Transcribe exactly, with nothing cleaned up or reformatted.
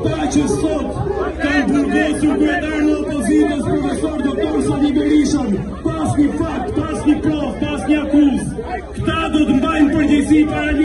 Ata që sot kanë burgosur kryetar në opozitës, profesor doktor Sali Berishën, pas një fakt, pas një prof, pas një akuz, këta do të mbajnë përgjegjësi para